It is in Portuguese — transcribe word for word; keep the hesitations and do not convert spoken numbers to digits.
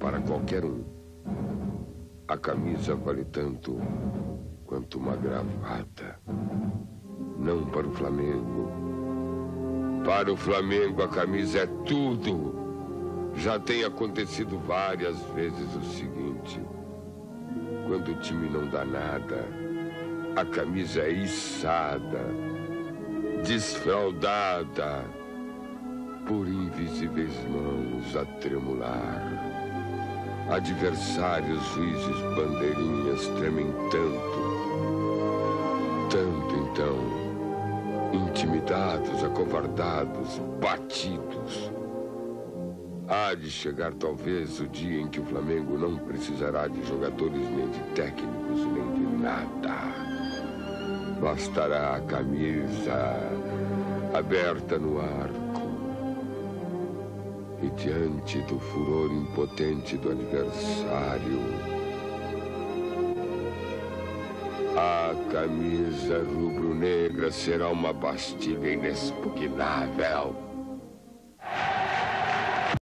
para qualquer um. A camisa vale tanto quanto uma gravata. Não para o Flamengo. Para o Flamengo, a camisa é tudo. Já tem acontecido várias vezes o seguinte: quando o time não dá nada, a camisa é içada, desfraldada por invisíveis mãos a tremular. Adversários, juízes, bandeirinhas tremem tanto, tanto então, intimidados, acovardados, batidos. Há de chegar talvez o dia em que o Flamengo não precisará de jogadores, nem de técnicos, nem de nada. Bastará a camisa aberta no arco. E diante do furor impotente do adversário, a camisa rubro-negra será uma bastilha inexpugnável.